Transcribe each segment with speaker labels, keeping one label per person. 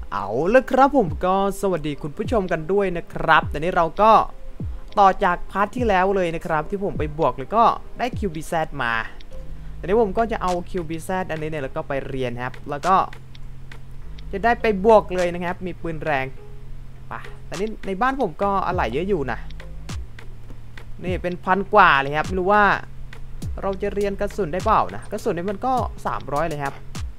Speaker 1: เอาละครับผมก็สวัสดีคุณผู้ชมกันด้วยนะครับแต่นี้เราก็ต่อจากพาร์ทที่แล้วเลยนะครับที่ผมไปบวกแล้วก็ได้ QBZ มาแต่นี้ผมก็จะเอา QBZ อันนี้เนี่ยแล้วก็ไปเรียนครับแล้วก็จะได้ไปบวกเลยนะครับมีปืนแรงป่ะแต่นี้ในบ้านผมก็อะไหล่เยอะอยู่นะนี่เป็น1,000 กว่าเลยครับไม่รู้ว่าเราจะเรียนกระสุนได้เปล่านะกระสุนนี่มันก็300เลยครับ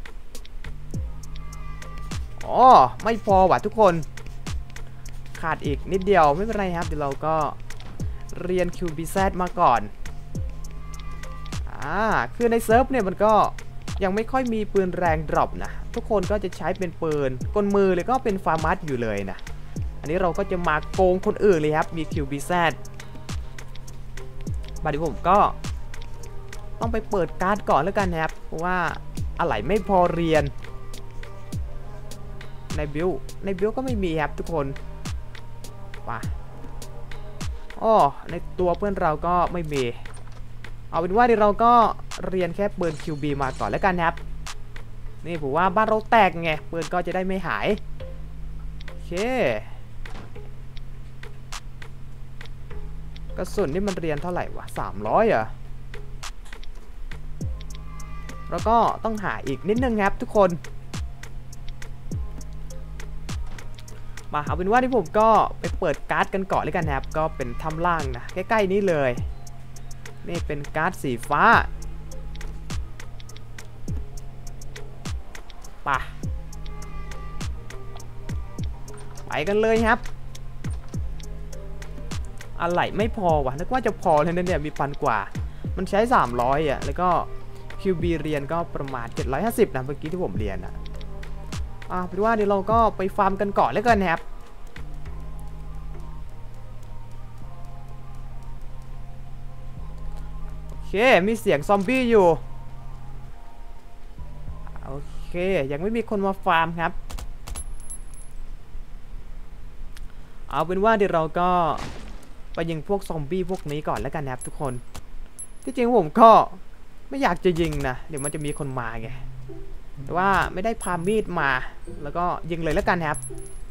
Speaker 1: อ๋อไม่พอว่ะทุกคนขาดอีกนิดเดียวไม่เป็นไรครับเดี๋ยวเราก็เรียน QBZ มาก่อนคือในเซิร์ฟเนี่ยมันก็ยังไม่ค่อยมีปืนแรงดรอปนะทุกคนก็จะใช้เป็นปืนกลมือเลยก็เป็นฟาร์มัสอยู่เลยนะอันนี้เราก็จะมาโกงคนอื่นเลยครับมี QBZ บัดนี้ผมก็ต้องไปเปิดการ์ดก่อนแล้วกันนะครับเพราะว่าอะไรไม่พอเรียนในบิลก็ไม่มีครับทุกคนมาอ๋อในตัวเพื่อนเราก็ไม่มีเอาเป็นว่าเดี๋ยวเราก็เรียนแค่ปืน QB มาก่อนแล้วกันครับนี่ผมว่าบ้านเราแตกไงปืนก็จะได้ไม่หายโอเคกระสุนนี่มันเรียนเท่าไหร่วะ300อ่ะแล้วก็ต้องหาอีกนิดนึงครับทุกคนมาเอาเป็นว่าที่ผมก็ไปเปิดการ์ดกันก่อนเลยกันนะครับก็เป็นถ้ำล่างนะใกล้ๆนี้เลยนี่เป็นการ์ดสีฟ้าไปกันเลยครับอะไรไม่พอวะนึกว่าจะพอเลยนะเนี่ยมี1,000 กว่ามันใช้300อ่ะแล้วก็ QB เรียนก็ประมาณ750นะเมื่อกี้ที่ผมเรียนอ่ะเป็นว่าเดี๋ยวเราก็ไปฟาร์มกันก่อนแล้วกันนะครับโอเคมีเสียงซอมบี้อยู่โอเคยังไม่มีคนมาฟาร์มครับเอาเป็นว่าเดี๋ยวเราก็ไปยิงพวกซอมบี้พวกนี้ก่อนแล้วกันนะครับทุกคนที่จริงผมก็ไม่อยากจะยิงนะเดี๋ยวมันจะมีคนมาไงแต่ว่าไม่ได้พามีดมาแล้วก็ยิงเลยแล้วกันครับ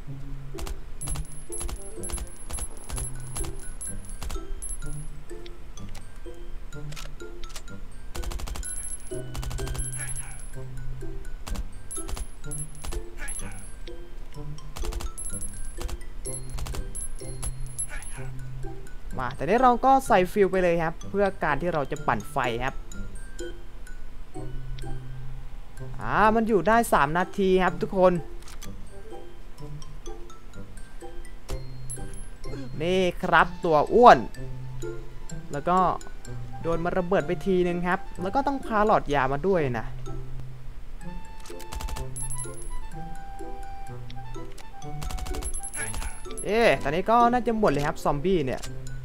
Speaker 1: มาแต่นี้เราก็ใส่ฟิลไปเลยครับเพื่อการที่เราจะปั่นไฟครับมันอยู่ได้3 นาทีครับทุกคนนี่ครับตัวอ้วนแล้วก็โดนมาระเบิดไปทีนึงครับแล้วก็ต้องพาหลอดยามาด้วยนะตอนนี้ก็น่าจะหมดเลยครับซอมบี้เนี่ย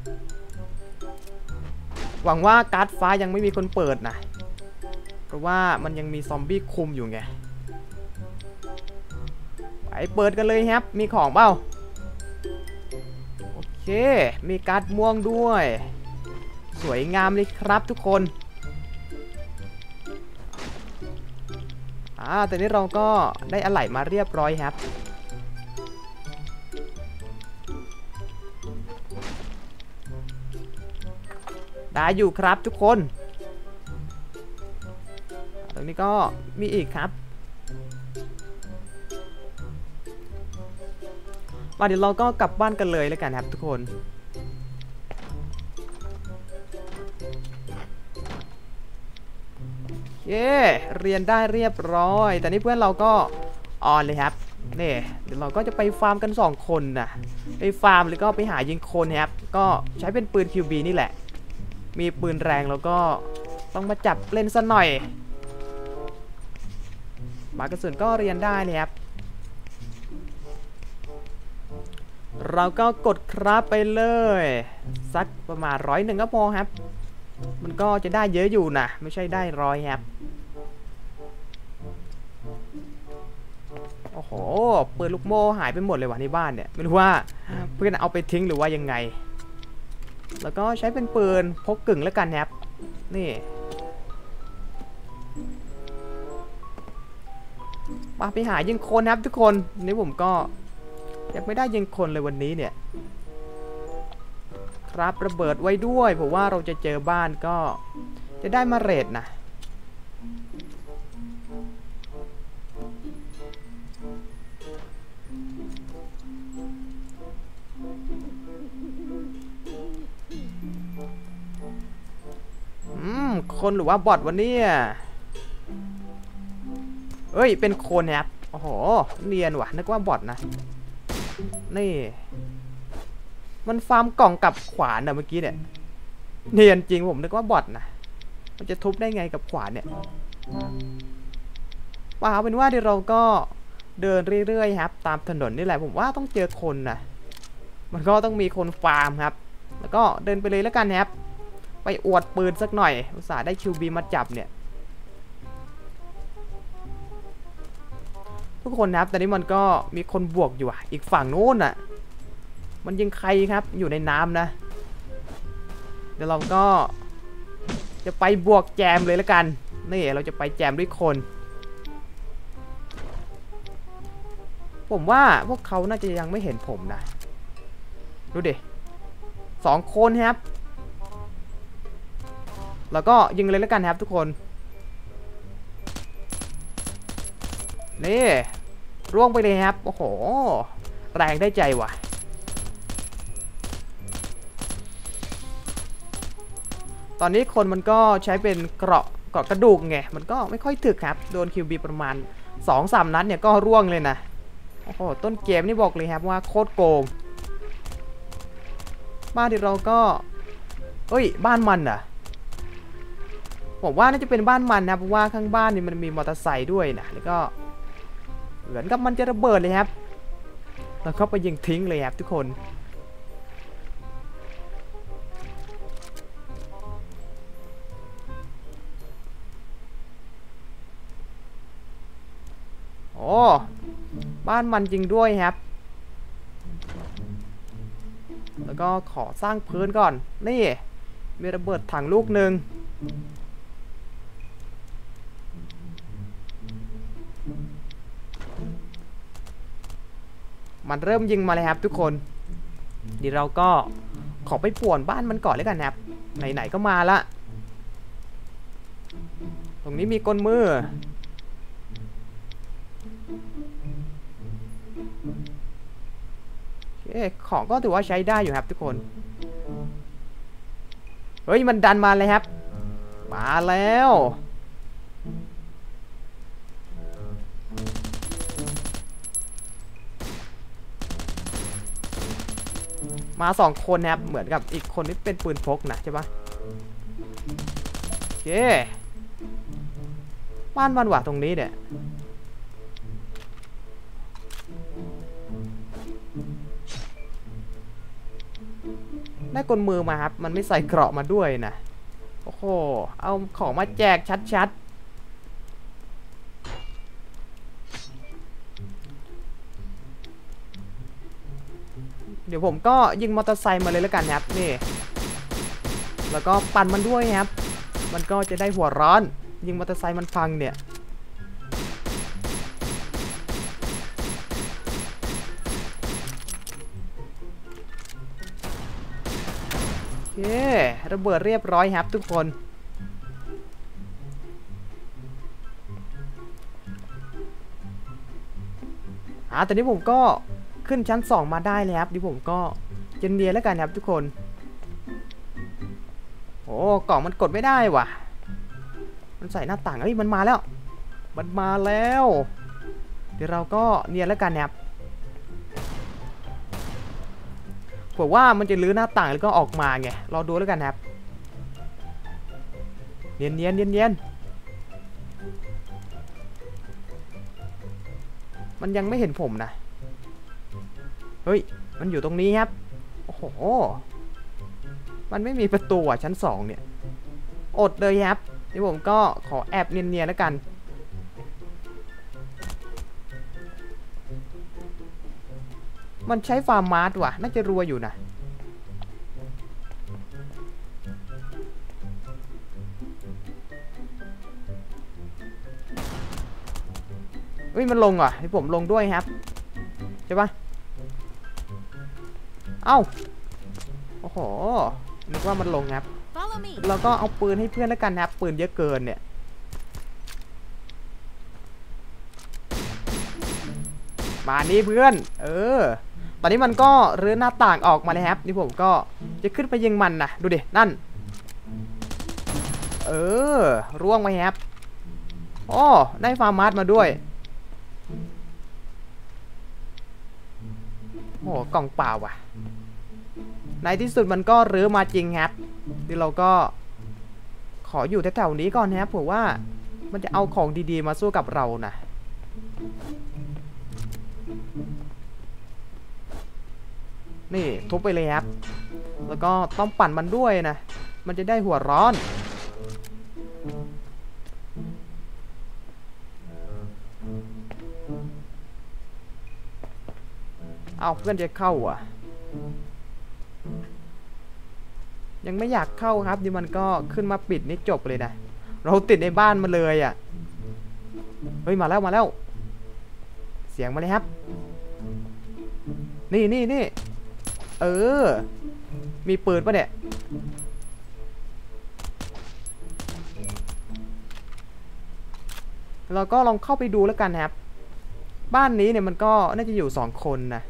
Speaker 1: หวังว่าการ์ดฟ้ายังไม่มีคนเปิดนะเพราะว่ามันยังมีซอมบี้คุมอยู่ไงไปเปิดกันเลยครับมีของเปล่าโอเคมีการ์ดม่วงด้วยสวยงามเลยครับทุกคนแต่นี้เราก็ได้อะไหล่มาเรียบร้อยครับได้อยู่ครับทุกคนตรงนี้ก็มีอีกครับเดี๋ยวเราก็กลับบ้านกันเลยแล้วกันครับทุกคนเรียนได้เรียบร้อยแต่นี่เพื่อนเราก็ออนเลยครับนี่เดี๋ยวเราก็จะไปฟาร์มกัน2 คนนะไปฟาร์มแล้วก็ไปหายิงคนครับก็ใช้เป็นปืน QB นี่แหละมีปืนแรงแล้วก็ต้องมาจับเล่นซะหน่อยบากระสุนก็เรียนได้เลยครับเราก็กดครับไปเลยสักประมาณ100ก็พอครับมันก็จะได้เยอะอยู่นะไม่ใช่ได้100ครับโอ้โหปืนลูกโม่หายไปหมดเลยว่ะในบ้านเนี่ยไม่รู้ว่าเพื่อนเอาไปทิ้งหรือว่ายังไงแล้วก็ใช้เป็นปืนพกกึ่งแล้วกันครับนี่ไปไปหายิงคนครับทุกคนนี่ผมก็ยังไม่ได้ยิงคนเลยวันนี้เนี่ยครับระเบิดไว้ด้วยผมว่าเราจะเจอบ้านก็จะได้มาเรทนะคนหรือว่าบอทวันนี้เอ้ยเป็นคนครับโอ้โหเนียนว่ะนึกว่าบอทนะนี่มันฟาร์มกล่องกับขวานอะเมื่อกี้เนี่ยเนียนจริงผมนึกว่าบอทนะมันจะทุบได้ไงกับขวานเนี่ยว่าเอาเป็นว่าเดี๋ยวเราก็เดินเรื่อยๆครับตามถนนนี่แหละผมว่าต้องเจอคนนะมันก็ต้องมีคนฟาร์มครับแล้วก็เดินไปเลยแล้วกันครับไปอวดปืนสักหน่อยอุตส่าห์ได้ QB มาจับเนี่ยทุกคนครับตอนนี้มันก็มีคนบวกอยู่อีกฝั่งนู้นอ่ะมันยิงใครครับอยู่ในน้ำนะเดี๋ยวเราก็จะไปบวกแจมเลยแล้วกันนี่เราจะไปแจมด้วยคนผมว่าพวกเขาน่าจะยังไม่เห็นผมนะดูดิ2 คนครับแล้วก็ยิงเลยแล้วกันครับทุกคนนี่ร่วงไปเลยครับโอ้โหแรงได้ใจว่ะตอนนี้คนมันก็ใช้เป็นเกราะกระดูกไงมันก็ไม่ค่อยถึกครับโดน QB ประมาณ 2-3 นัดเนี่ยก็ร่วงเลยนะโอ้โหต้นเกมนี่บอกเลยครับว่าโคตรโกงบ้านที่เราก็เฮ้ยบ้านมันอ่ะผมว่าน่าจะเป็นบ้านมันนะเพราะว่าข้างบ้านนี่มันมีมอเตอร์ไซค์ด้วยนะแล้วก็เหมือนกับมันจะระเบิดเลยครับแล้วก็ไปยิงทิ้งเลยครับทุกคนโอ้บ้านมันจริงด้วยครับแล้วก็ขอสร้างพื้นก่อนนี่มีระเบิดถังลูกหนึ่งมันเริ่มยิงมาเลยครับทุกคนเดี๋ยวเราก็ขอไปป่วนบ้านมันก่อนเลยกันครับไหนๆก็มาละตรงนี้มีกลมือของก็ถือว่าใช้ได้อยู่ครับทุกคนเฮ้ยมันดันมาเลยครับมาแล้วมา2 คนนะครับเหมือนกับอีกคนที่เป็นปืนพกนะใช่ปะโอเคบ้านมันว่ะตรงนี้เนี่ยได้กลมือมาครับมันไม่ใส่เกราะมาด้วยนะโอ้โหเอาของมาแจกชัดๆเดี๋ยวผมก็ยิงมอเตอร์ไซค์มาเลยแล้วกันครับนี่แล้วก็ปั่นมันด้วยครับมันก็จะได้หัวร้อนยิงมอเตอร์ไซค์มันพังเนี่ยโอเคระเบิดเรียบร้อยครับทุกคนตอนนี้ผมก็ขึ้นชั้น2มาได้เลยครับดิผมก็เจนเดียแล้วกันครับทุกคนโอ้กล่องมันกดไม่ได้ว่ะมันใส่หน้าต่างเฮ้ยมันมาแล้วเดี๋ยวเราก็เนียนแล้วกันครับเผื่อว่ามันจะลื้อหน้าต่างแล้วก็ออกมาไงรอดูแล้วกันครับเนียนมันยังไม่เห็นผมนะเฮ้ยมันอยู่ตรงนี้ครับโอ้โหมันไม่มีประตูชั้น2เนี่ยอดเลยครับนี่ผมก็ขอแอบเนียนแล้วกันมันใช้ฟาร์มมาร์ทว่ะน่าจะรวยอยู่นะเฮ้ยยมันลงเหรอให้ผมลงด้วยครับใช่ปะเอ้าโอ้โหนึกว่ามันลงครับเราก็เอาปืนให้เพื่อนแล้วกันครับปืนเยอะเกินเนี่ยมานี่เพื่อนตอนนี้มันก็รื้อหน้าต่างออกมาเลยครับนี่ผมก็จะขึ้นไปยิงมันนะดูดินั่นร่วงไปครับโอ้ได้ฟาร์มาสมาด้วยโอ้กล่องเปล่าว่ะในที่สุดมันก็รื้อมาจริงครับที่เราก็ขออยู่แถวๆนี้ก่อนนะครับผมว่ามันจะเอาของดีๆมาสู้กับเรานะนี่ทุบไปเลยครับแล้วก็ต้องปั่นมันด้วยนะมันจะได้หัวร้อนเอาเพื่อนจะเข้าอ่ะยังไม่อยากเข้าครับนี่มันก็ขึ้นมาปิดนี่จบเลยนะเราติดในบ้านมาเลยอ่ะเฮ้ยมาแล้วเสียงมาเลยครับนี่มีปืนปะเนี่ยเราก็ลองเข้าไปดูแล้วกันครับบ้านนี้เนี่ยมันก็น่าจะอยู่2 คนนะ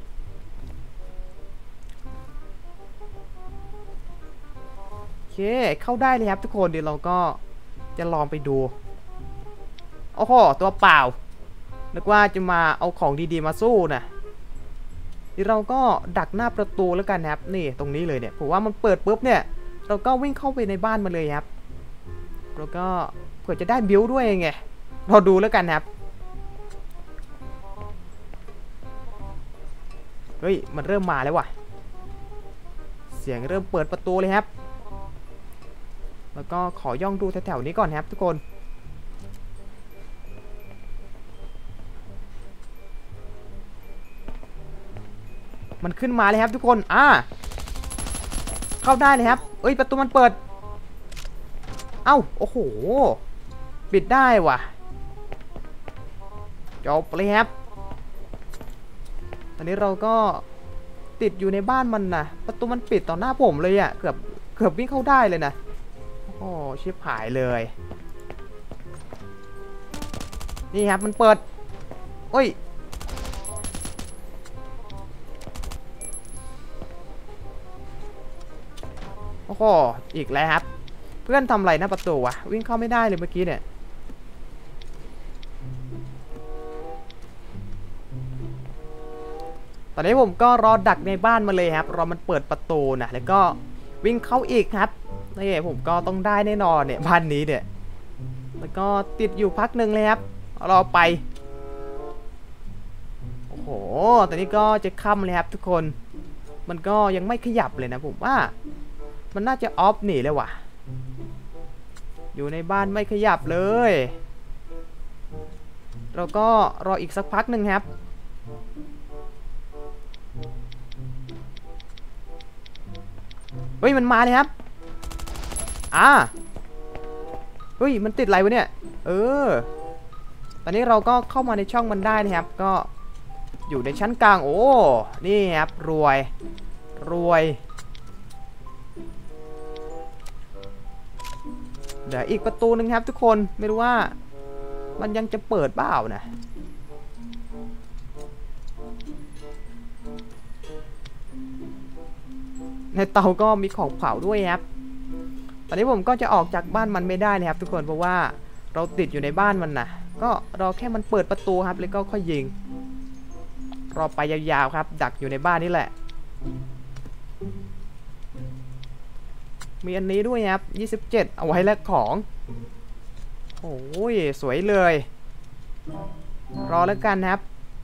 Speaker 1: โอเคเข้าได้เลยครับทุกคนเดี๋ยวเราก็จะลองไปดูโอ้โหตัวเปล่านึกว่าจะมาเอาของดีๆมาสู้นะเดี๋ยวเราก็ดักหน้าประตูแล้วกันครับนี่ตรงนี้เลยเนี่ยผมว่ามันเปิดปุ๊บเนี่ยเราก็วิ่งเข้าไปในบ้านมาเลยครับแล้วก็เผื่อจะได้บิวด้วยไงเราดูแล้วกันครับเฮ้ยมันเริ่มมาแล้วว่ะเสียงเริ่มเปิดประตูเลยครับแล้วก็ขอย่องดูแถวๆนี้ก่อนครับทุกคนมันขึ้นมาเลยครับทุกคนเข้าได้เลยครับเอ้ยประตูมันเปิดเอ้าโอ้โหปิดได้ว่ะจบเลยครับตอนนี้เราก็ติดอยู่ในบ้านมันนะประตูมันปิดต่อหน้าผมเลยอ่ะเกือบวิ่งเข้าได้เลยนะโอ้ชิบหายเลยนี่ครับมันเปิดโอ้ยโอ้โหอีกแล้วครับเพื่อนทำอะไรหน้าประตูวะวิ่งเข้าไม่ได้เลยเมื่อกี้เนี่ยตอนนี้ผมก็รอดักในบ้านมาเลยครับรอมันเปิดประตูนะแล้วก็วิ่งเข้าอีกครับนี่ผมก็ต้องได้แน่นอนเนี่ยบ้านนี้เนี่ยแล้วก็ติดอยู่พักหนึ่งเลยครับรอไปโอ้โหตอนนี้ก็จะค่ำเลยครับทุกคนมันก็ยังไม่ขยับเลยนะผมว่ามันน่าจะออฟหนีเลยว่ะอยู่ในบ้านไม่ขยับเลยเราก็รออีกสักพักหนึ่งครับเฮ้ยมันมาเลยครับเฮ้ยมันติดอะไรวะเนี่ยตอนนี้เราก็เข้ามาในช่องมันได้นะครับก็อยู่ในชั้นกลางโอ้นี่ครับรวยเดี๋ยวอีกประตูหนึ่งครับทุกคนไม่รู้ว่ามันยังจะเปิดเปล่านะในเตาก็มีของเผาด้วยครับตอนนี้ผมก็จะออกจากบ้านมันไม่ได้นะครับทุกคนเพราะว่าเราติดอยู่ในบ้านมันนะก็รอแค่มันเปิดประตูครับแล้วก็ค่อยยิงรอไปยาวๆครับดักอยู่ในบ้านนี่แหละมีอันนี้ด้วยครับ27เอาไว้แลกของโอ้ยสวยเลยรอแล้วกันครับ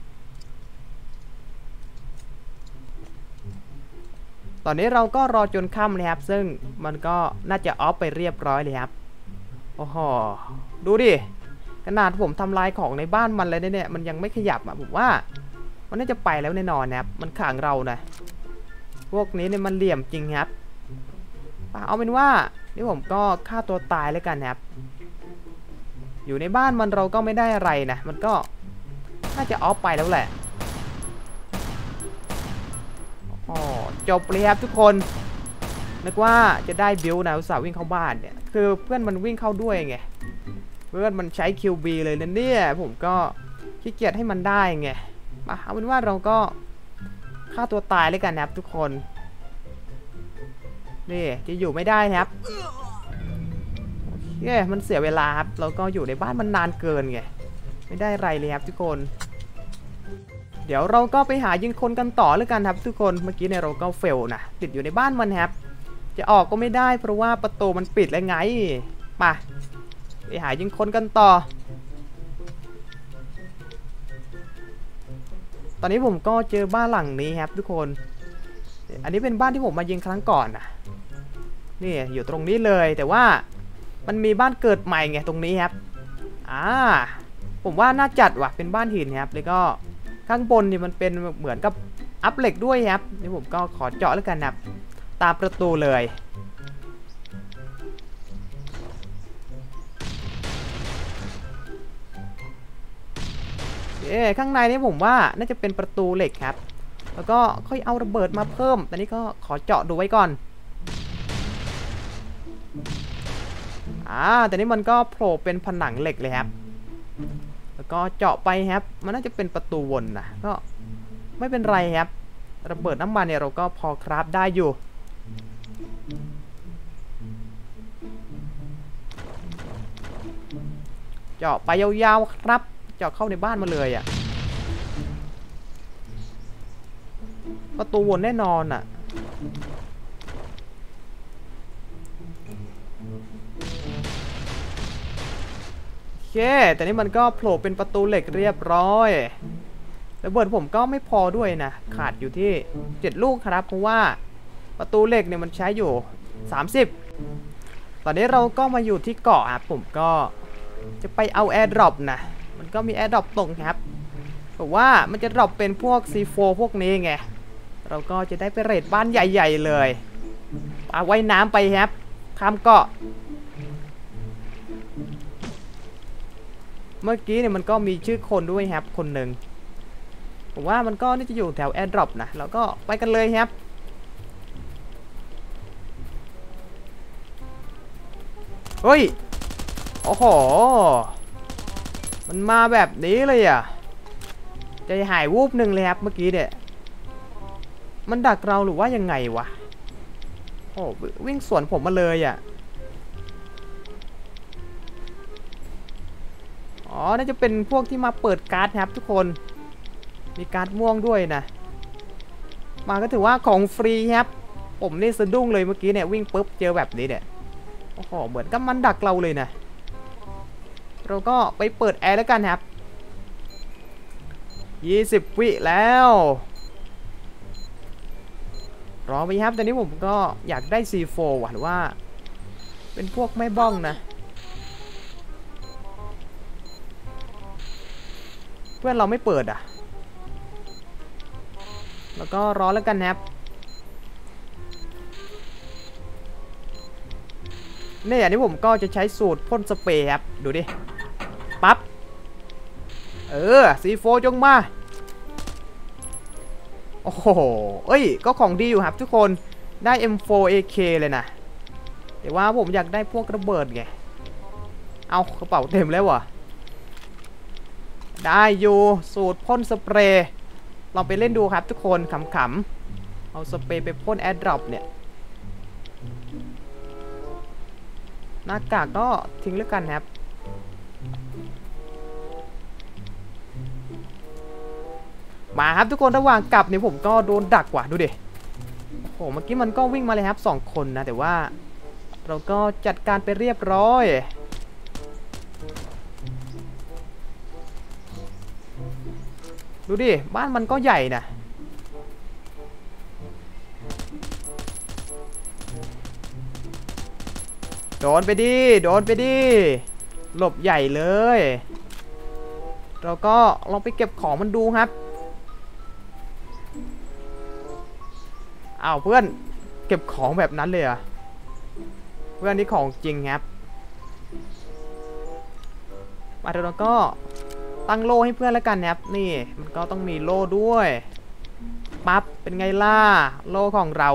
Speaker 1: ตอนนี้เราก็รอจนค่ำเลยครับซึ่งมันก็น่าจะออฟไปเรียบร้อยเลยครับโอ้โหดูดิขนาดผมทำลายของในบ้านมันเลยเนี่ยมันยังไม่ขยับอ่ะผมว่ามันน่าจะไปแล้วแน่นอนนะครับมันขังเรานะพวกนี้เนี่ยมันเหลี่ยมจริงครับเอาเป็นว่านี่ผมก็ฆ่าตัวตายแล้วกันครับอยู่ในบ้านมันเราก็ไม่ได้อะไรนะมันก็น่าจะออฟไปแล้วแหละอ๋อจบเลยครับทุกคนนึกว่าจะได้บิลนะอุตส่าห์วิ่งเข้าบ้านเนี่ยคือเพื่อนมันวิ่งเข้าด้วยไงเพื่อนมันใช้ QB เลยนะเนี่ยผมก็ขี้เกียจให้มันได้ไงมาเอาเป็นว่าเราก็ฆ่าตัวตายเลยกันนะครับทุกคนนี่จะอยู่ไม่ได้ครับโอเคมันเสียเวลาครับเราก็อยู่ในบ้านมันนานเกินไงไม่ได้ไรเลยครับทุกคนเดี๋ยวเราก็ไปหายิงคนกันต่อเลยกันครับทุกคนเมื่อกี้เนี่ยเราก็เฟลนะติดอยู่ในบ้านมันครับจะออกก็ไม่ได้เพราะว่าประตูมันปิดแล้วไงมาไปหายิงคนกันต่อตอนนี้ผมก็เจอบ้านหลังนี้ครับทุกคนอันนี้เป็นบ้านที่ผมมายิงครั้งก่อนนะนี่อยู่ตรงนี้เลยแต่ว่ามันมีบ้านเกิดใหม่ไงตรงนี้ครับผมว่าน่าจัดว่ะเป็นบ้านหินครับแล้วก็ข้างบนนี่มันเป็นเหมือนกับอัพเหล็กด้วยครับนี่ผมก็ขอเจาะแล้วกันครับตามประตูเลยข้างในนี่ผมว่าน่าจะเป็นประตูเหล็กครับแล้วก็ค่อยเอาระเบิดมาเพิ่มตอนนี้ก็ขอเจาะดูไว้ก่อนแต่นี้มันก็โผล่เป็นผนังเหล็กเลยครับแล้วก็เจาะไปครับมันน่าจะเป็นประตูวนนะก็ไม่เป็นไรครับระเบิดน้ำมันเนี่ยเราก็พอคราฟได้อยู่เจาะไปยาวๆครับเจาะเข้าในบ้านมาเลยอ่ะประตูวนแน่นอนอ่ะโอเคแต่นี้มันก็โผล่เป็นประตูเหล็กเรียบร้อยระเบิดผมก็ไม่พอด้วยนะขาดอยู่ที่7ลูกครับเพราะว่าประตูเหล็กเนี่ยมันใช้อยู่30ตอนนี้เราก็มาอยู่ที่เกาะครับผมก็จะไปเอาแอร์ดรอปนะมันก็มีแอร์ดรอปตรงครับบอกว่ามันจะดรอปเป็นพวก C4 พวกนี้ไงเราก็จะได้ไปเรดบ้านใหญ่ๆเลยเอาไว้น้ำไปครับข้ามเกาะเมื่อกี้เนี่ยมันก็มีชื่อคนด้วยครับคนหนึ่งผมว่ามันก็น่าจะอยู่แถวแอร์ดรอปนะเราก็ไปกันเลยครับเฮ้ยโอ้โหมันมาแบบนี้เลยอ่ะใจหายวูบหนึ่งเลยครับเมื่อกี้เนี่ยมันดักเราหรือว่ายังไงวะโอ้วิ่งสวนผมมาเลยอ่ะน่าจะเป็นพวกที่มาเปิดการ์ดครับทุกคนมีการ์ดม่วงด้วยนะมาก็ถือว่าของฟรีครับผมนี่สะดุ้งเลยเมื่อกี้เนี่ยวิ่งปุ๊บเจอแบบนี้เนี่ยโอ้โหเหมือนกับมันดักเราเลยนะเราก็ไปเปิดแอร์แล้วกันครับ20 วิแล้วรอไปครับตอนนี้ผมก็อยากได้ C4 ว่ะหรือว่าเป็นพวกไม่บ้องนะเพื่อนเราไม่เปิดอ่ะแล้วก็รอแล้วกันครับเนี่ยอันนี้ผมก็จะใช้สูตรพ่นสเปรย์ครับดูดิปั๊บC4 จงมาโอ้โหเอ้ยก็ของดีอยู่ครับทุกคนได้ M4AK เลยนะแต่ว่าผมอยากได้พวกระเบิดไงเอากระเป๋าเต็มแล้ววะได้อยู่สูตรพ่นสเปรย์ลองไปเล่นดูครับทุกคนขำๆเอาสเปรย์ไปพ่นแอร์ดรอปเนี่ยหน้ากากก็ทิ้งแล้วกันครับมาครับทุกคนระหว่างกลับเนี่ยผมก็โดนดักว่ะดูดิโอ้โหเมื่อกี้มันก็วิ่งมาเลยครับ2 คนนะแต่ว่าเราก็จัดการไปเรียบร้อยดูดิบ้านมันก็ใหญ่นะโดนไปดิโดนไปดิหลบใหญ่เลยเราก็ลองไปเก็บของมันดูครับอ้าวเพื่อนเก็บของแบบนั้นเลยอะเพื่อนนี่ของจริงครับมาเดี๋ยวเราก็ตั้งโล่ให้เพื่อนแล้วกันนะครับนี่มันก็ต้องมีโล่ด้วยปั๊บเป็นไงล่ะโล่ของเรา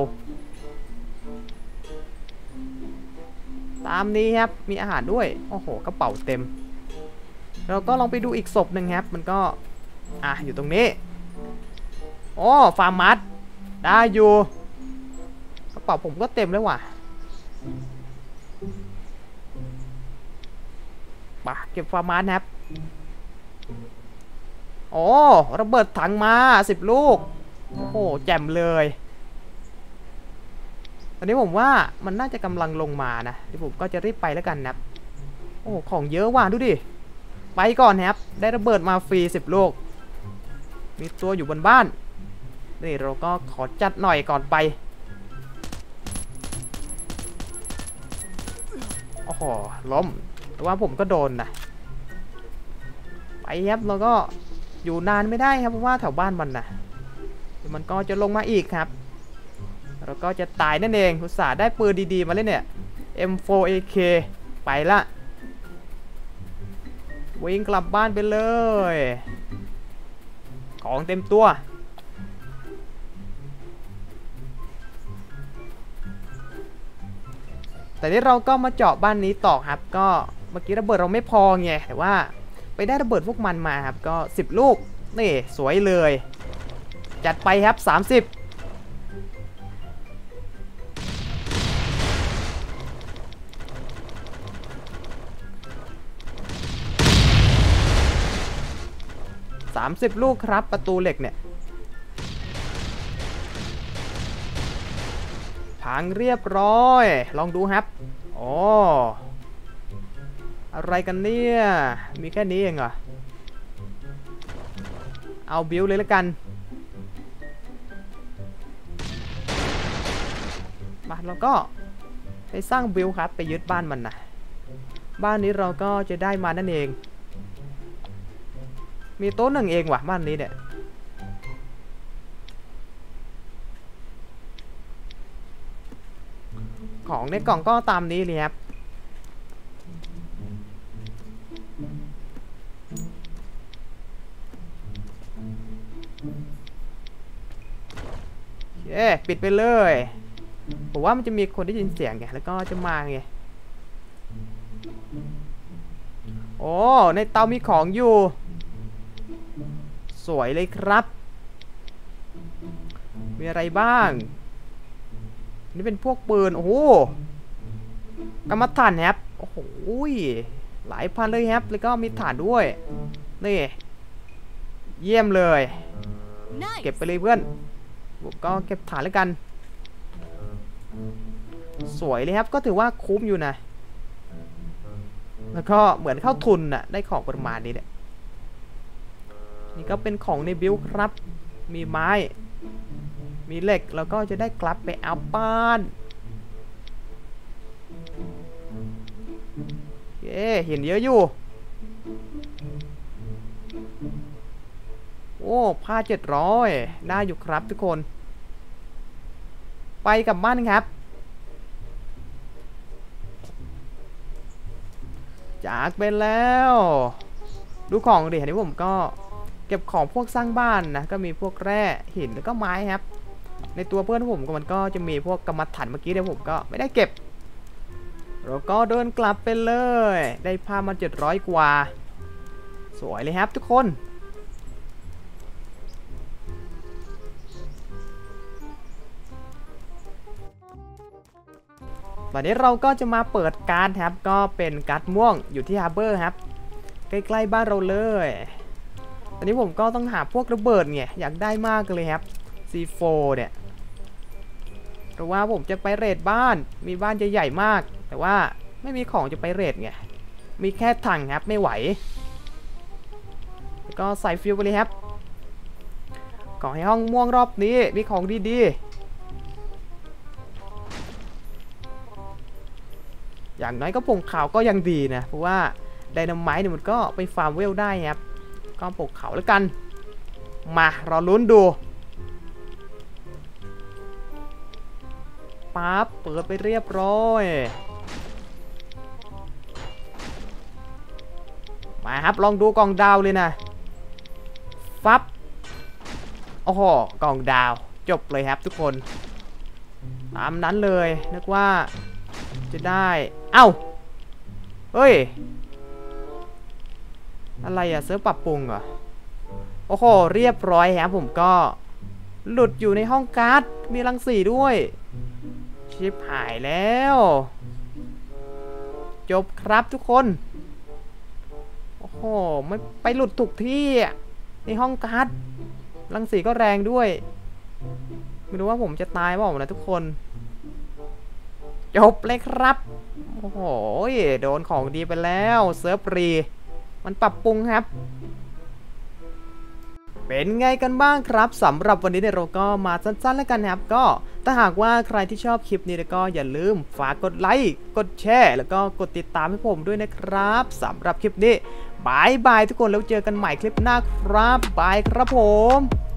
Speaker 1: ตามนี้ครับมีอาหารด้วยโอ้โหกระเป๋าเต็มเราก็ลองไปดูอีกศพหนึ่งครับมันก็อยู่ตรงนี้โอ้ฟาร์มัสได้อยู่กระเป๋าผมก็เต็มแล้วว่ะปะเก็บฟาร์มัสครับโอ้ระเบิดถังมา10 ลูกโอ้โหแจ่มเลยตอนนี้ผมว่ามันน่าจะกำลังลงมานะที่ผมก็จะรีบไปแล้วกันนะโอ้ของเยอะว่ะดูดิไปก่อนครับได้ระเบิดมาฟรี10 ลูกมีตัวอยู่บนบ้านนี่เราก็ขอจัดหน่อยก่อนไปโอ้โหล้มแต่ว่าผมก็โดนนะไปครับเราก็อยู่นานไม่ได้ครับเพราะว่าแถวบ้านมันนะมันก็จะลงมาอีกครับเราก็จะตายนั่นเองอุตส่าห์ได้ปืนดีๆมาเลยเนี่ย M4AK ไปละวิ่งกลับบ้านไปเลยของเต็มตัวแต่นี้เราก็มาเจาะบ้านนี้ต่อครับก็เมื่อกี้ระเบิดเราไม่พอไงแต่ว่าไปได้ระเบิดพวกมันมาครับก็10 ลูกนี่สวยเลยจัดไปครับ30ลูกครับประตูเหล็กเนี่ยพังเรียบร้อยลองดูครับโอ้อะไรกันเนี่ยมีแค่นี้เองเหรอเอาบิวเลยละกันมาเราก็ไปสร้างบิวครับไปยึดบ้านมันนะบ้านนี้เราก็จะได้มานั่นเองมีโต๊ะ1เองว่ะบ้านนี้เนี่ยของในกล่องก็ตามนี้เลยครับปิดไปเลยผมว่ามันจะมีคนได้ยินเสียงไงแล้วก็จะมาไงโอ้ในเตามีของอยู่สวยเลยครับมีอะไรบ้างนี่เป็นพวกปืนโอ้โหกรรมฐานแฮปโอ้โหหลายพันเลยแฮปแล้วก็มีฐานด้วยนี่เยี่ยมเลยเก็บไปเลยเพื่อนผมก็เก็บฐานแล้วกันสวยเลยครับก็ถือว่าคุ้มอยู่นะแล้วก็เหมือนเข้าทุนน่ะได้ของประมาณนี้เนี่ยนี่ก็เป็นของในบิลครับมีไม้มีเหล็กแล้วก็จะได้กลับไปเอาบ้านเห็นเยอะอยู่โอ้ผ้า700ได้อยู่ครับทุกคนไปกับบ้านครับจากไปแล้วดูของดิอันนี้ผมก็เก็บของพวกสร้างบ้านนะก็มีพวกแร่หินแล้วก็ไม้ครับในตัวเพื่อนผมมันก็จะมีพวกกรรมฐานเมื่อกี้เดี๋ยวผมก็ไม่ได้เก็บเราก็เดินกลับไปเลยได้ผ้ามา700 กว่าสวยเลยครับทุกคนตอนนี้เราก็จะมาเปิดการ์ดครับก็เป็นการ์ดม่วงอยู่ที่ฮาร์เบอร์ครับใกล้ๆบ้านเราเลยตอนนี้ผมก็ต้องหาพวกระเบิดไงอยากได้มากเลยครับ C4 เนี่ยเพราะว่าผมจะไปเรดบ้านมีบ้านจะใหญ่มากแต่ว่าไม่มีของจะไปเรดไงมีแค่ถังครับไม่ไหวแล้วก็ใส่ฟิวไปเลยครับขอให้ห้องม่วงรอบนี้มีของดีๆอย่างน้อยก็ผงขาวก็ยังดีนะเพราะว่าไดนาไมต์เนี่ยมันก็ไปฟาร์มเวลได้ครับก็ผงขาวแล้วกันมารอลุ้นดูปั๊บเปิดไปเรียบร้อยมาครับลองดูกองดาวเลยนะฟับโอ้โหกล่องดาวจบเลยครับทุกคนตามนั้นเลยนึกว่าจะได้เอ้าเฮ้ยอะไรอะเซิร์ฟปรับปรุงเหรอโอ้โหเรียบร้อยครับผมก็หลุดอยู่ในห้องการ์ดมีรังสีด้วยชิปหายแล้วจบครับทุกคนโอ้โหไม่ไปหลุดถูกที่ในห้องการ์ดรังสีก็แรงด้วยไม่รู้ว่าผมจะตายเปล่านะทุกคนจบเลยครับโอ้โหโดนของดีไปแล้วเซิร์ฟรีมันปรับปรุงครับเป็นไงกันบ้างครับสำหรับวันนี้เราก็มาสั้นๆแล้วกันครับก็ถ้าหากว่าใครที่ชอบคลิปนี้ก็อย่าลืมฝากกดไลค์กดแชร์แล้วก็กดติดตามให้ผมด้วยนะครับสำหรับคลิปนี้บายบายทุกคนแล้วเจอกันใหม่คลิปหน้าครับบายครับผม